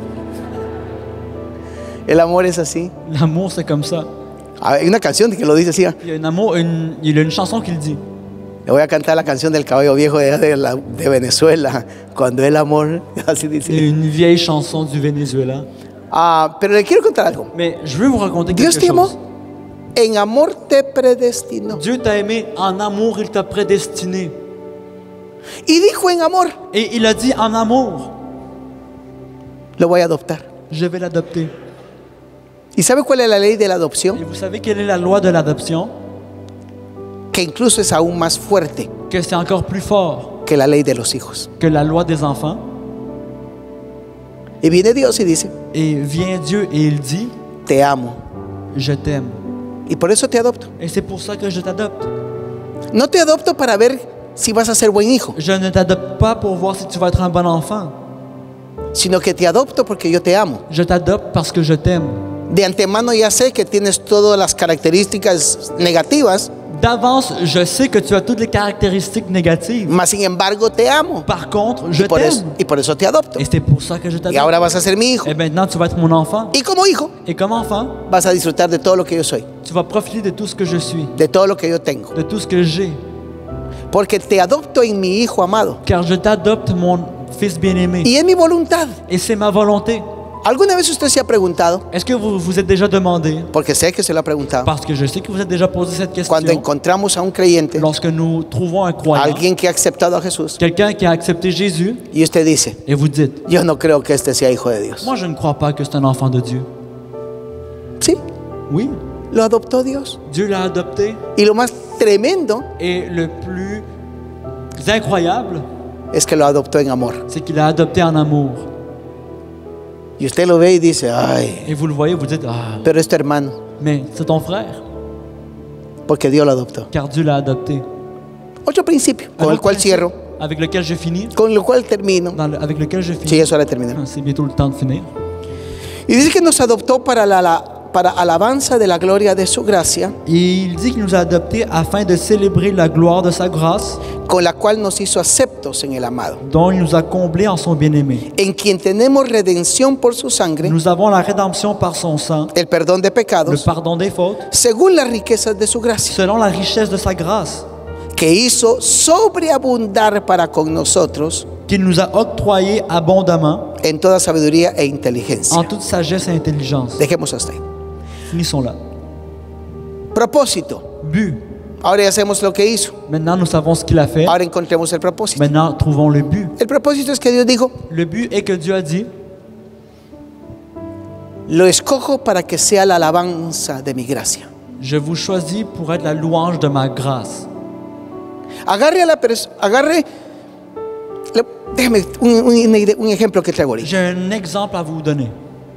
El amor es así. L'amour, c'est comme ça. Hay una canción que lo dice así. Il y a un amour, une, il y a une chanson qui le dit. Le voy a cantar la canción del caballo viejo de, de, la- de Venezuela. Cuando el amor, así C'est dice. une vieille chanson du Venezuela. Ah, pero le quiero contar algo. Mais je veux vous raconter Dios quelque te amó, chose. en amor te predestinó. Dieu t'a aimé, en amour, il t'a prédestiné. Y dijo en amor, Et il a dit, en amour, lo voy a adoptar. je vais l'adopter. ¿Y sabe cuál es la ley de la Et adopción? vous savez quelle est la loi de l'adoption? Que incluso es aún más fuerte Que c'est encore plus fort que la ley de los hijos. que la loi des enfants. Y viene Dios y dice, Et vient Dieu et il dit, te amo. je t'aime. Y por eso te adopto. Et c'est pour ça que je t'adopte. No te adopto para ver si vas a ser buen hijo, Je ne t'adopte pas pour voir si tu vas être un bon enfant. sino que te adopto porque yo te amo. Je t'adopte parce que je t'aime. De antemano ya sé que tienes todas las características negativas, D'avance, je sais que tu as toutes les caractéristiques négatives. mas sin embargo te amo. Par contre, je Y por, eso, t'aime. y por eso te adopto. Et c'est pour ça que je Y t'adopte. ahora vas a ser mi hijo. Et maintenant, tu vas être mon enfant. Y como hijo Et comme enfant, vas a disfrutar de todo lo que yo soy, tu vas profiter de tout ce que je suis, de todo lo que yo tengo. de tout ce que j'ai. Porque te adopto en mi hijo amado. Car je t'adopte, mon fils bien-aimé. Y es mi voluntad. Et c'est ma volonté. ¿Alguna vez usted se ha preguntado? Est-ce que vous vous êtes déjà demandé, Porque sé que se lo ha preguntado. parce que je sais que vous êtes déjà posé cette Cuando question, encontramos a un creyente, lorsque nous trouvons un croyant, alguien que ha aceptado a Jesús, quelqu'un qui a accepté Jésus, y usted dice, et vous dites, yo no creo que este sea hijo de Dios. moi je ne crois pas que c'est un enfant de Dieu. Sí, Oui, lo adoptó Dios. Dieu l'a adopté. Y lo más tremendo Et le plus incroyable, es que lo adoptó en amor. c'est qu'il l'a adopté en amour. Y usted lo ve y dice, ay, Et vous le voyez, vous dites, ah, pero es tu hermano, mais c'est ton frère, porque Dios lo adoptó. car Dieu l'a adopté. Otro principio, Un con el autre cual principe cierro, avec lequel je finis, con el cual termino. dans le- avec lequel je finis. Sí, es hora de terminar. Ah, c'est bientôt le temps de finir. Y dice que nos adoptó para la, la- para alabanza de la gloria de su gracia, Et il dit qu'il nous a adoptés afin de célébrer la gloire de sa grâce, con la cual nos hizo aceptos en el amado, dont il nous a comblés en son bien-aimé. en quien tenemos redención por su sangre, Nous avons la rédemption par son sang, el perdón de le pecados, pardon des fautes, según las riquezas de su gracia, selon la richesse de sa grâce, que hizo sobreabundar para con nosotros qu'il nous a octroyé abondamment en toda sabiduría e inteligencia. en toute sagesse et intelligence. Dejemos hasta ahí. Finissons là. Propósito. But. Ahora ya sabemos lo que hizo. Maintenant, nous savons ce qu'il a fait. Ahora encontremos el propósito. Maintenant, trouvons le but. El propósito es que Dios dijo, Le but est que Dieu a dit, lo escojo para que sea la alabanza de mi gracia. je vous choisis pour être la louange de ma grâce. Agarre a la persona, agarre, le- déjame un, un- un ejemplo que traigo ahorita. J'ai un exemple à vous donner.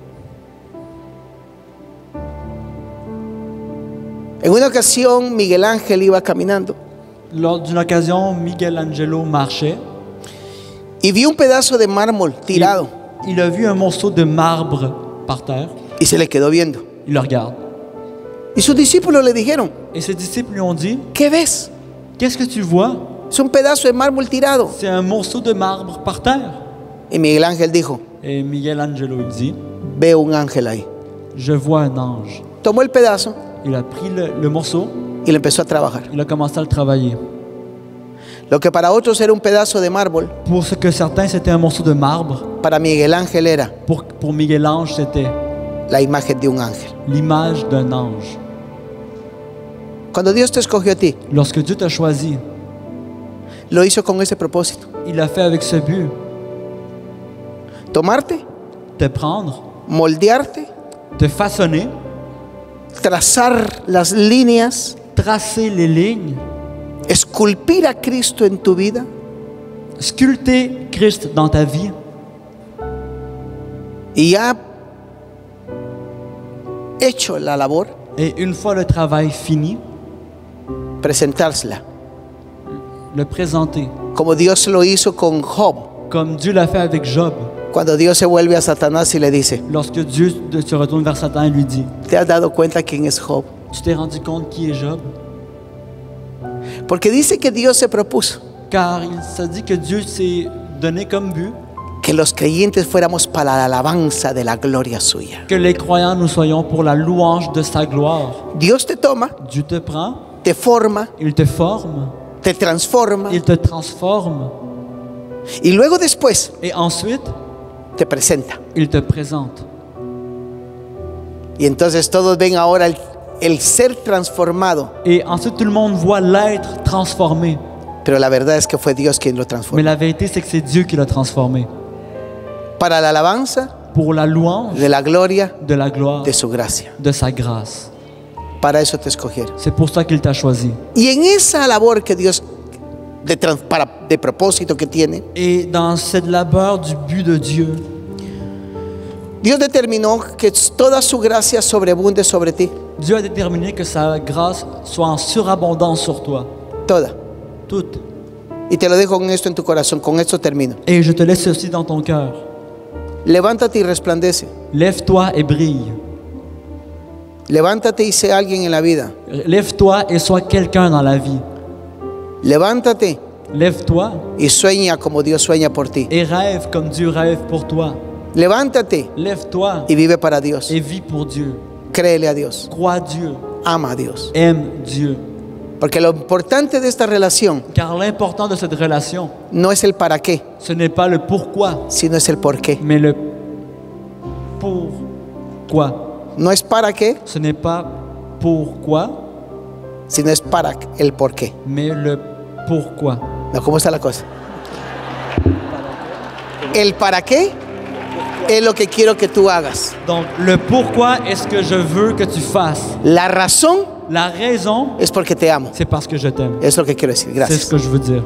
En una ocasión Miguel Ángel iba caminando Lors d'une occasion, Miguel Angelo marchait. y vio un pedazo de mármol Il, tirado il a vu un morceau de marbre par terre. y se le quedó viendo. Il le regarde. Y sus discípulos le dijeron, Et ses disciples lui ont dit, ¿qué ves? qu'est-ce que tu vois? Es un pedazo de mármol tirado. C'est un morceau de marbre par terre. Y Miguel Ángel dijo, Et Miguel Angelo il dit, veo un ángel ahí. je vois un ange. Tomó el pedazo Il a pris le, le morceau, y le empezó a trabajar. il a commencé à le travailler. Lo que para otros era un pedazo de mármol, Pour ce que certains, c'était un morceau de marbre. para Miguel Ángel era Pour, pour Miguel Ange, c'était la imagen de un ángel. l'image d'un ange. Cuando Dios te escogió a ti, Lorsque Dieu t'a choisi, lo hizo con ese propósito. Il l'a fait avec ce but. Tomarte, Te prendre, moldearte, te façonner, trazar las líneas, tracer les lignes, esculpir a Cristo en tu vida, sculpter Christ dans ta vie. y ya hecho la labor, Et une fois le travail fini, presentársela, le présenter. como Dios lo hizo con Job, Comme Dieu l'a fait avec Job. cuando Dios se vuelve a Satanás y le dice: Lorsque Dieu se retourne vers Satan et lui dit, ¿te has dado cuenta quién es Job? tu t'es rendu compte qui est Job? Porque dice que Dios se propuso Car il se dit que Dieu s'est donné comme but que los creyentes fuéramos para la alabanza de la gloria suya. que les croyants nous soyons pour la louange de sa gloire. Dios te toma, Dieu te prend, te forma, il te forme, te transforma, il te transforme y luego después et ensuite te presenta. il te présente. Y entonces todos ven ahora el, el ser transformado, Et ensuite tout le monde voit l'être transformé. pero la verdad es que fue Dios quien lo Mais transformó. la vérité c'est que c'est Dieu qui l'a transformé. Para la alabanza Pour la louange de la gloria de la gloire de su gracia. de sa grâce. Para eso te escogieron. C'est pour ça qu'il t'a choisi. Y en esa labor que Dios de, trans- para, de propósito que tiene, Et dans cette labeur du but de Dieu, Dios determinó que toda su gracia sobreabunde sobre ti. Dieu a déterminé que sa grâce soit en surabondance sur toi. Toda. Toute. Y te lo dejo con esto en tu corazón. Con esto termino. Et je te laisse ceci dans ton cœur. Levántate y resplandece. Lève-toi et brille. Levántate y sé alguien en la vida. Lève-toi et sois quelqu'un dans la vie. Levántate Lève-toi y sueña como Dios sueña por ti. et rêve comme Dieu rêve pour toi. Levántate Lève-toi y vive para Dios. et vis pour Dieu. Créele a Dios. Crois Dieu. Ama a Dios. Aime Dieu. Porque lo importante de esta relación Car l'important de cette relation, no es el para qué, ce n'est pas le pourquoi, sino es el por qué. mais le pourquoi. No es para qué, Ce n'est pas pourquoi, sino es para el por qué. mais le pourquoi. No, ¿cómo está la cosa? El para qué es lo que quiero que tú hagas. Donc, le pourquoi est-ce que je veux que tu fasses. La razón La raison, es porque te amo. c'est parce que je t'aime. Es lo que quiero decir. C'est ce Gracias. que je veux dire.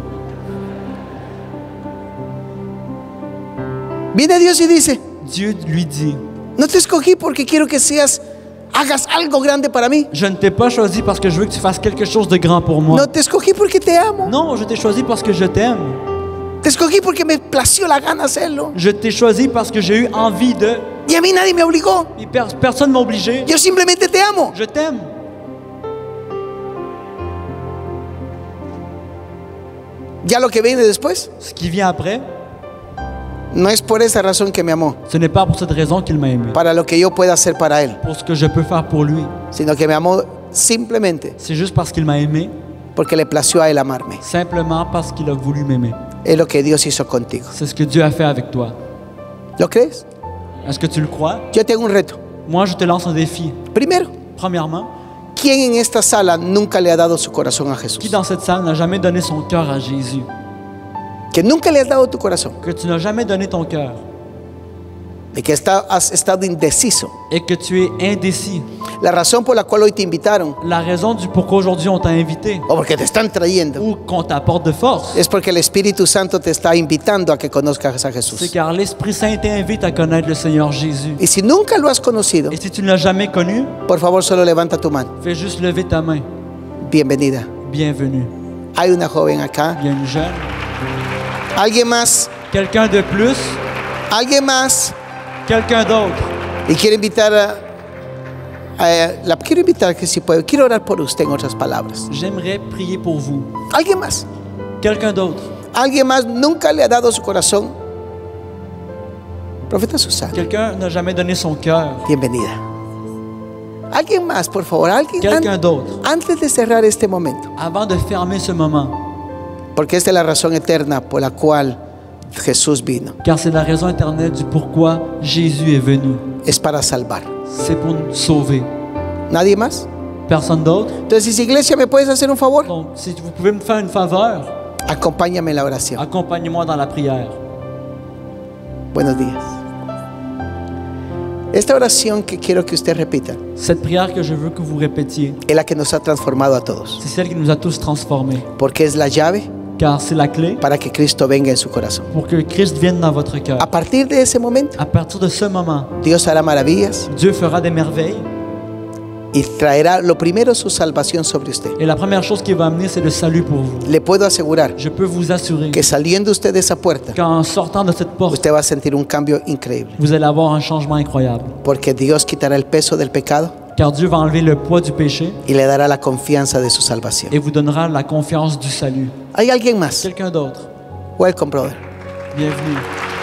Viene Dios y dice: Dieu lui dit, no te escogí porque quiero que seas, hagas algo grande para mí. je ne t'ai pas choisi parce que je veux que tu fasses quelque chose de grand pour moi. No te escogí porque te amo. Non, je t'ai choisi parce que je t'aime. Te escogí porque me plació la gana hacerlo. Je t'ai choisi parce que j'ai eu envie de... Y a mí nadie me obligó. Et per- personne m'a obligé. Yo simplemente te amo. Je t'aime. Ya lo que viene después, Ce qui vient après, no es por esa razón que me amó, ce n'est pas pour cette raison qu'il m'a aimé. para lo que yo pueda hacer para Él, Pour ce que je peux faire pour lui. sino que me amó simplemente C'est juste parce qu'il m'a aimé, porque le plació a Él amarme. simplement parce qu'il a voulu m'aimer. Es lo que Dios hizo contigo. C'est ce que Dieu a fait avec toi. ¿Lo crees? Est-ce que tu le crois? Yo te hago un reto. Moi, je te lance un défi. Primero, Premièrement, ¿quién en esta sala nunca le ha dado su corazón a Jesús? qui dans cette salle n'a jamais donné son cœur à Jésus? Que nunca le has dado tu corazón. Que tu n'as jamais donné ton cœur De que está- has estado indeciso. et que tu es indécis. La razón por la cual hoy te invitaron, La raison du pourquoi aujourd'hui on t'a invité o porque te están trayendo, ou qu'on t'apporte de force, es porque el Espíritu Santo te está invitando a que conozcas a c'est Jesús. car l'Esprit Saint t'invite à connaître le Seigneur Jésus. Y si nunca lo has conocido, Et si tu ne l'as jamais connu, por favor solo levanta tu mano. fais juste lever ta main. Bienvenida. Bienvenue. Hay una joven acá. Il y a une jeune. Alguien más. Quelqu'un de plus. Alguien más. Quelqu'un d'autre. Y quiero invitar a, a- la quiero invitar que si puedo, quiero orar por usted en otras palabras. J'aimerais prier pour vous. Alguien más. Quelqu'un d'autre. Alguien más nunca le ha dado su corazón. Profeta Susana. Quelqu'un n'a jamais donné son cœur. Bienvenida. Alguien más, por favor. Alguien Quelqu'un an- d'autre. antes de cerrar este momento. Avant de fermer ce moment, Porque esta es la razón eterna por la cual Jesús vino. car c'est la raison éternelle du pourquoi Jésus est venu. Es para salvar. C'est pour nous sauver. ¿Nadie más? Personne d'autre. Entonces, iglesia, ¿me puedes hacer un favor? Donc, si vous pouvez me faire une faveur, Acompáñame en la oración. Accompagne-moi dans la prière. Buenos días. Esta oración que quiero que usted repita Cette prière que je veux que vous répétiez, es la que nos ha transformado a todos, c'est celle qui nous a tous transformés. porque es la llave Car c'est la clé para que Cristo venga en su corazón. pour que Christ vienne dans votre cœur. A partir de ese momento, À partir de ce moment, Dios hará maravillas Dieu fera des merveilles. y traerá lo primero su salvación sobre usted. Et la première chose qu'il va amener, c'est le salut pour vous. Le puedo asegurar Je peux vous assurer que saliendo usted de esa puerta, qu'en sortant de cette porte, usted va a sentir un cambio increíble, vous allez avoir un changement incroyable. porque Dios quitará el peso del pecado Car Dieu va enlever le poids du péché y le dará la confianza de su salvación. et vous donnera la confiance du salut. ¿Hay alguien más? Quelqu'un d'autre. Welcome, brother. Bienvenue.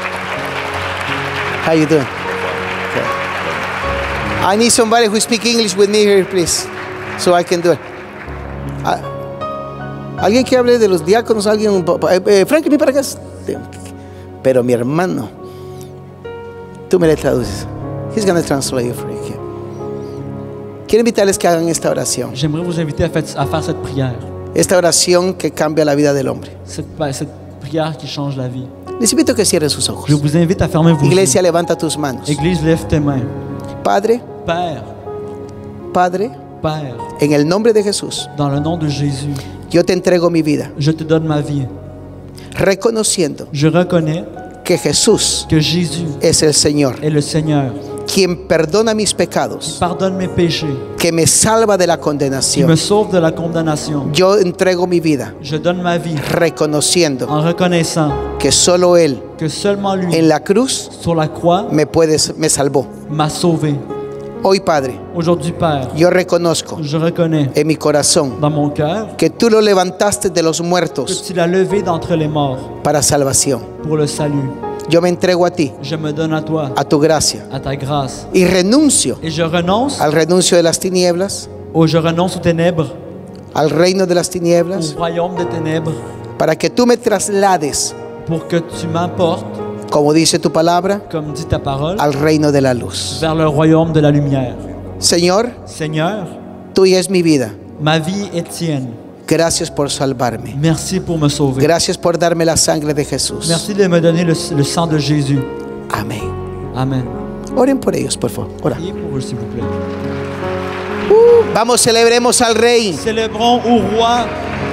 How you doing? Okay. I need somebody who speaks English with me here, please, so I can do it. Ah, alguien que hable de los diáconos, alguien. Eh, eh, Frank, ven para acá. Pero mi hermano, tú me le traduces. He's going to translate it for you. Quiero invitarles que hagan esta oración. J'aimerais vous inviter à faire, à faire cette prière. Esta oración que cambia la vida del hombre. Cette, cette prière qui change la vie. Les invito a que cierren sus ojos. Je vous invite à fermer vos Iglesia, yeux. levanta tus manos. Église, lève tes mains. Padre, Père, Padre, Père, en el nombre de Jesús, dans le nom de Jésus, yo te entrego mi vida, je te donne ma vie. reconociendo Je reconnais que Jesús que Jésus es el Señor, est le Seigneur, quien perdona mis qui pecados, pardonne mes péchés, que me salva de la qui condenación. me sauve de la condamnation. Yo entrego mi vida, Je donne ma vie reconociendo en reconnaissant que solo Él que seulement lui, en la cruz sur la croix, me, puedes, me salvó. m'a sauvé. Hoy, Padre, Aujourd'hui, Père, yo reconozco je reconnais en mi corazón dans mon cœur que tú lo levantaste de los que muertos tu l'as levé d'entre les morts para salvación. pour le salut. Yo me entrego a ti, Je me donne à toi, a tu gracia, à ta grâce. y renuncio Et je renonce, al renuncio de las tinieblas, ou je renonce aux ténèbres, al reino de las au tinieblas, royaume des ténèbres, para que tú me traslades, pour que tu m'emportes, como dice tu palabra, comme dit ta parole, al reino de la luz. vers le royaume de la lumière. Señor, Seigneur, tuya es mi vida. ma vie est tienne. Gracias por salvarme. Merci pour me sauver. Gracias por darme la sangre de Jesús. Merci de me donner le, le sang de Jésus. Amén. Amen. Oren por ellos, por favor. Ora. Priez pour eux, s'il vous plaît. Uh, vamos, celebremos al Rey. Célébrons au roi.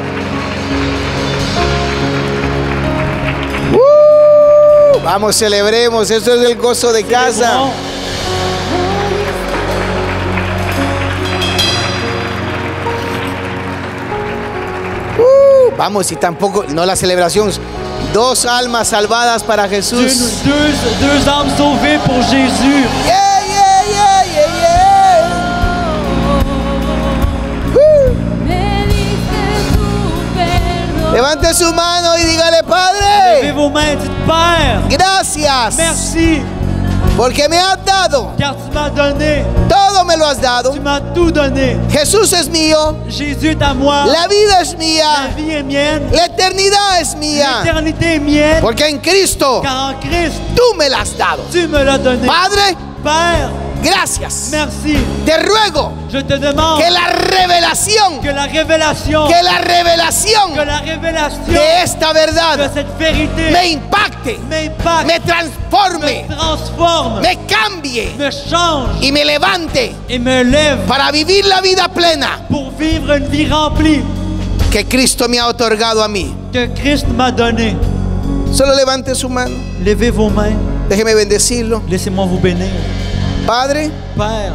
Uh, vamos, celebremos. Eso es el gozo de casa. Célébrons. Uh, vamos, y tampoco, no la celebración. Dos almas salvadas para Deux, Jesús. deux, deux âmes sauvées pour Jésus. Yeah, yeah, yeah, yeah, yeah. Uh. Levante su mano y dígale, Levez Padre, vos mains, dites Père, gracias, merci, porque me has dado, car tu m'as donné, todo me lo has dado. tu m'as tout donné. Jesús es mío, Jésus est à moi, la vida es la mía, vie est mienne, la eternidad es mía, l'éternité est mienne, porque en Cristo car en Christ, tú me la has dado. tu me l'as donné. Padre, Père, gracias. merci. Te ruego Je te demande que la revelación, que la révélation, que la revelación que la révélation de esta de verdad cette vérité me impacte, m'impacte, me transforme, me transforme, me cambie me change y me levante et me lève para vivir la vida plena pour vivre une vie remplie que Cristo me ha otorgado a mí. que Christ m'a donné. Solo levante su mano, Levez vos mains, déjeme bendecirlo. laissez-moi vous bénir. Padre, Père,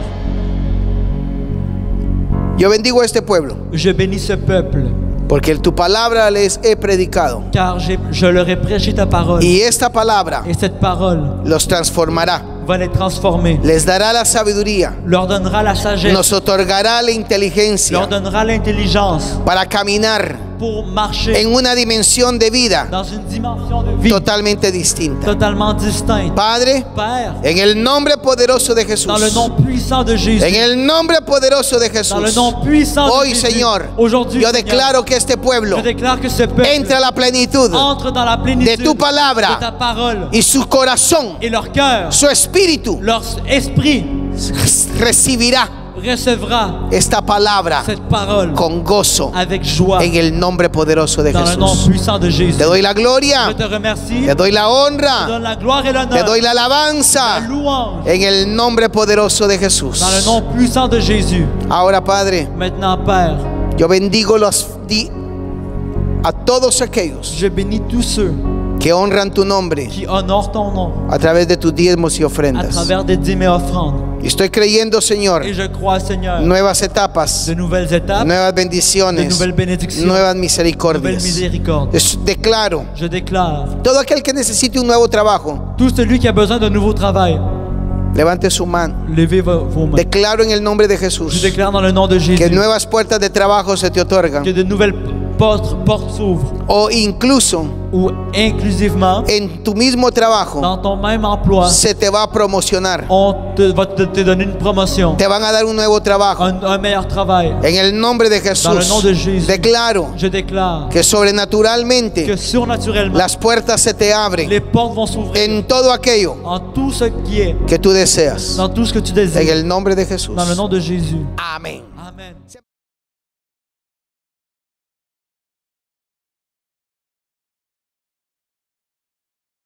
yo bendigo a este pueblo je bénis ce peuple, porque tu palabra les he predicado car j'ai- je leur ai prêché ta parole. y esta palabra Et cette parole los transformará, va les transformer, les dará la sabiduría, leur donnera la sagesse, nos otorgará la inteligencia leur donnera l'intelligence para caminar pour marcher en una dimensión de vida dans une dimension de vie totalmente distinta. totalement distincte. Padre, Père, en el nombre poderoso de Jesús, dans le nom puissant de Jésus, en el nombre poderoso de dans le Jesús, nom puissant de hoy, Jésus, Señor, aujourd'hui, yo Seigneur, declaro que este pueblo je déclare que ce peuple entra a la plenitud entre dans la plénitude de tu palabra de ta parole y su corazón, et leur cœur, su espíritu leur esprit recibirá recevra esta palabra cette parole con gozo avec joie en el nombre poderoso de dans le nom Jesús. puissant de Jésus. Te doy la gloria, Je te remercie. te doy la Je honra, donne la gloire et te l'honneur. doy la La alabanza louange en el nombre poderoso de Jesús. dans le nom puissant de Jésus. Ahora, Padre, Maintenant, Père, yo bendigo los, di- a todos aquellos je bénis tous ceux que honran tu nombre qui honorent ton nom a través de tus diezmos y à ofrendas. travers des dîmes et offrandes. Y estoy creyendo, Señor, Et je crois, Seigneur, nuevas etapas, de nouvelles étapes, nuevas de bendiciones, nouvelles bénédictions, nuevas de nouvelles misericordias. miséricordes. Es- Declaro, Je déclare, todo aquel que necesite un nuevo trabajo, tout celui qui a besoin d'un nouveau travail, levante su mano. levez vo- vos mains. Declaro en el nombre de Je Jesús déclare dans le nom de que Jésus nuevas puertas de trabajo se te otorgan, que de nouvelles portes, portes s'ouvrent, o incluso ou inclusivement, en tu mismo trabajo dans ton même emploi, se te va a promocionar. on te, va te, te donner une promotion, Te van a dar un nuevo trabajo. un, un meilleur travail. En el nombre de Dans le nom Jesús, de Jésus, declaro je déclare que sobrenaturalmente que surnaturellement, las puertas se te abren les portes vont s'ouvrir en todo aquello en tout ce qui est, que tú deseas. dans tout ce que tu En désires. el nombre de Jesús. Dans le nom de Jésus. Amén. Amen.